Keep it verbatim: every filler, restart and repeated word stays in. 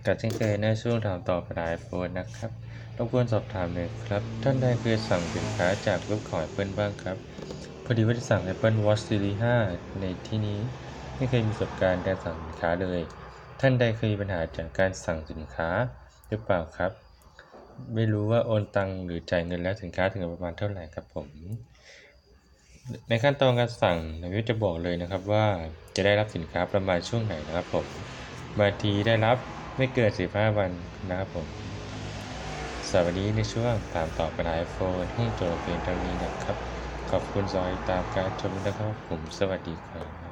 กับเช่นเคยในช่วงถามตอบปัญหา iPhone นะครับรบกวนสอบถามหน่อยครับท่านใดเคยสั่งสินค้าจากเว็บของ Apple บ้างครับพอดีว่าจะสั่ง Apple Watch Series ห้าในที่นี้ไม่เคยมีประสบการณ์การสั่งสินค้าเลยท่านใดเคยมีปัญหาจากการสั่งสินค้าหรือเปล่าครับไม่รู้ว่าโอนตังหรือจ่ายเงินแล้วสินค้าถึงประมาณเท่าไหร่ครับผมในขั้นตอนการสั่งนายวิทย์จะบอกเลยนะครับว่าจะได้รับสินค้าประมาณช่วงไหนนะครับผมบางทีได้รับไม่เกินสิบห้าวันนะครับผมสวัสดีในช่วงถามตอบปัญหา iPhone ห้องโจทย์เพียงเท่านี้นะครับขอบคุณสำหรับติดตามการชมนะครับผมสวัสดีครับ